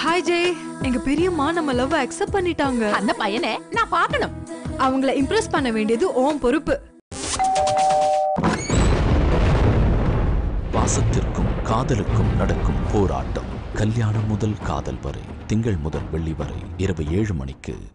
Hi Jai, எங்க பெரியம்மா நம்ம லவ் அக்செப்ட் பண்ணிட்டாங்க. அந்த பையனை நான் பார்க்கணும். அவங்கள இம்ப்ரெஸ் பண்ண வேண்டியது உன் பொறுப்பு. பாசத்திற்கும் காதலுக்கும் நடக்கும் போராட்டம். கல்யாணம் முதல் காதல் வரை, திங்கள் முதல் வெள்ளி வரை இரவு 7 மணிக்கு.